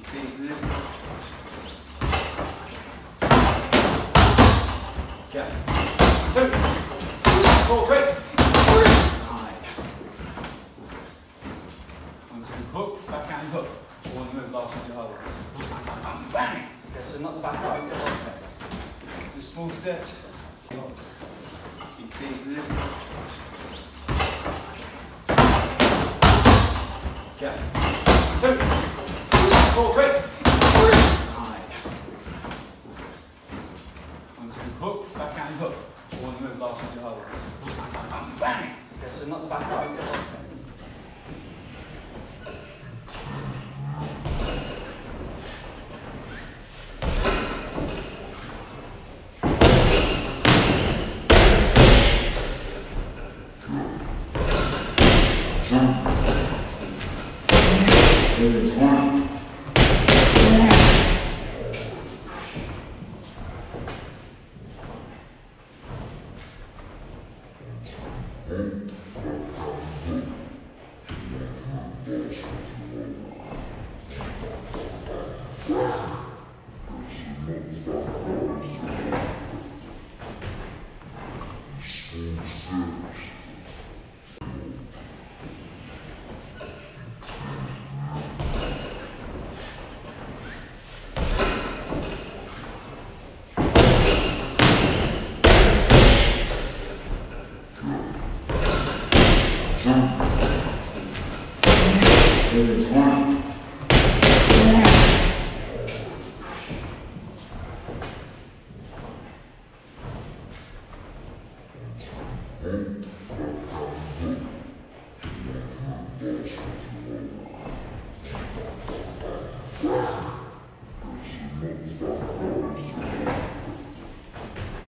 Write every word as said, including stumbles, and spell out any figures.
Okay. Two, four, three. Nice. One, two, hook, backhand hook. One move, last one to hold. Bang! Okay, so not the back right, step on there. Just small steps. Keep teasing. Okay. Two, four, three. Nice. One, two, hook, backhand hook. One move, last one to hold. Bang! Okay, so not the back right, step on there. Mm-hmm.